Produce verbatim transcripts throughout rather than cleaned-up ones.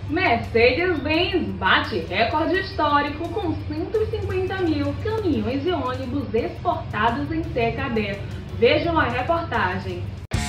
Mercedes-Benz bate recorde histórico com cento e cinquenta mil caminhões e ônibus exportados em C K D. Vejam a reportagem.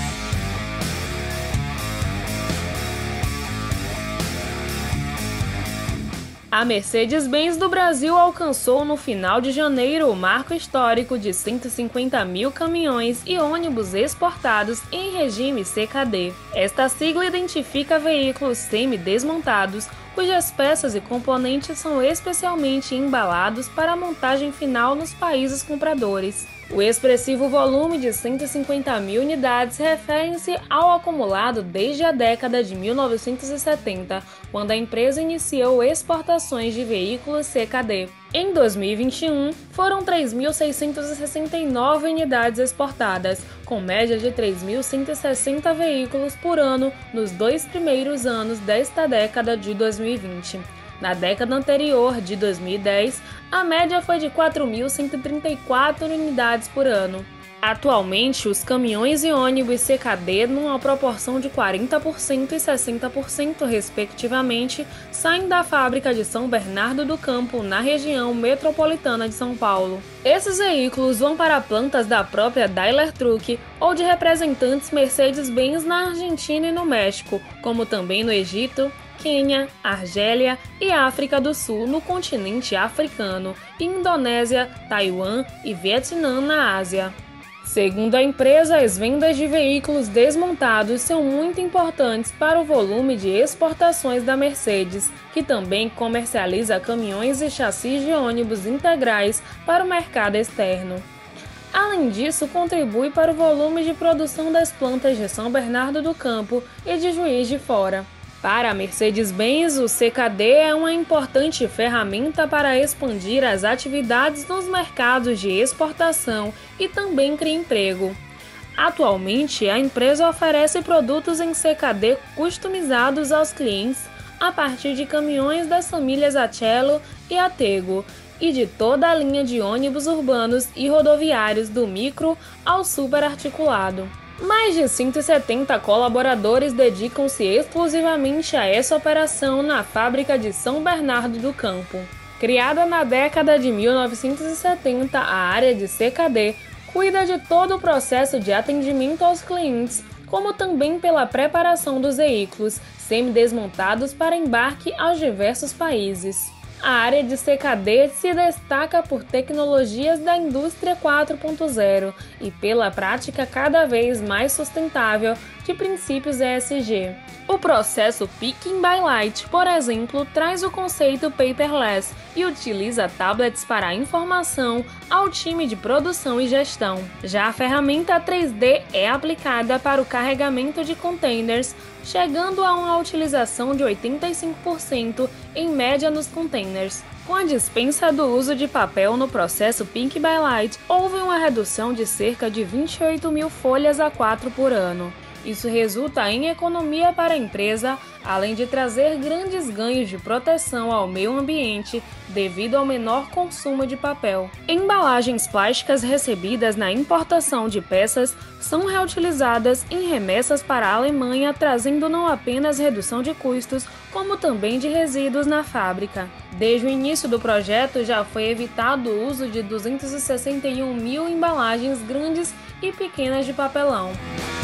A Mercedes-Benz do Brasil alcançou no final de janeiro o marco histórico de cento e cinquenta mil caminhões e ônibus exportados em regime C K D. Esta sigla identifica veículos semi-desmontados, cujas peças e componentes são especialmente embalados para a montagem final nos países compradores. O expressivo volume de cento e cinquenta mil unidades refere-se ao acumulado desde a década de mil novecentos e setenta, quando a empresa iniciou exportações de veículos C K D. Em dois mil e vinte e um, foram três mil seiscentas e sessenta e nove unidades exportadas, com média de três mil cento e sessenta veículos por ano nos dois primeiros anos desta década de dois mil e vinte. Na década anterior, de dois mil e dez, a média foi de quatro mil cento e trinta e quatro unidades por ano. Atualmente, os caminhões e ônibus C K D, numa proporção de quarenta por cento e sessenta por cento respectivamente, saem da fábrica de São Bernardo do Campo, na região metropolitana de São Paulo. Esses veículos vão para plantas da própria Daimler Truck ou de representantes Mercedes-Benz na Argentina e no México, como também no Egito, Quênia, Argélia e África do Sul no continente africano, e Indonésia, Taiwan e Vietnã na Ásia. Segundo a empresa, as vendas de veículos desmontados são muito importantes para o volume de exportações da Mercedes, que também comercializa caminhões e chassis de ônibus integrais para o mercado externo. Além disso, contribui para o volume de produção das plantas de São Bernardo do Campo e de Juiz de Fora. Para a Mercedes-Benz, o C K D é uma importante ferramenta para expandir as atividades nos mercados de exportação e também cria emprego. Atualmente, a empresa oferece produtos em C K D customizados aos clientes a partir de caminhões das famílias Achello e Atego e de toda a linha de ônibus urbanos e rodoviários do micro ao superarticulado. Mais de cento e setenta colaboradores dedicam-se exclusivamente a essa operação na fábrica de São Bernardo do Campo. Criada na década de mil novecentos e setenta, a área de C K D cuida de todo o processo de atendimento aos clientes, como também pela preparação dos veículos semi-desmontados para embarque aos diversos países. A área de C K D se destaca por tecnologias da indústria quatro ponto zero e pela prática cada vez mais sustentável de princípios E S G. O processo Picking by Light, por exemplo, traz o conceito paperless e utiliza tablets para informação ao time de produção e gestão. Já a ferramenta três D é aplicada para o carregamento de containers, chegando a uma utilização de oitenta e cinco por cento em média nos containers. Com a dispensa do uso de papel no processo Picking by Light, houve uma redução de cerca de vinte e oito mil folhas A quatro por ano. Isso resulta em economia para a empresa, além de trazer grandes ganhos de proteção ao meio ambiente devido ao menor consumo de papel. Embalagens plásticas recebidas na importação de peças são reutilizadas em remessas para a Alemanha, trazendo não apenas redução de custos, como também de resíduos na fábrica. Desde o início do projeto, já foi evitado o uso de duzentas e sessenta e uma mil embalagens grandes e pequenas de papelão.